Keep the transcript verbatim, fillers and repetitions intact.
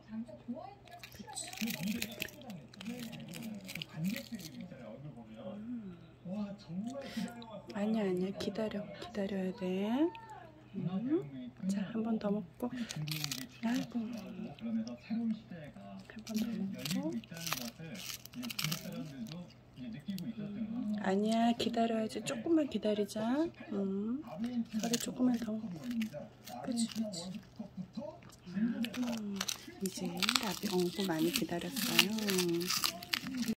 아니야 아니야 기다려 기다려야 돼. 음. 자, 한 번 더 먹고. 아이고. 한 번 더 먹고. 아니야 기다려야지. 조금만 기다리자. 음. 서리 조금만 더 먹고. 그치 그치. 음. 이제 라비 엉고 많이 기다렸어요.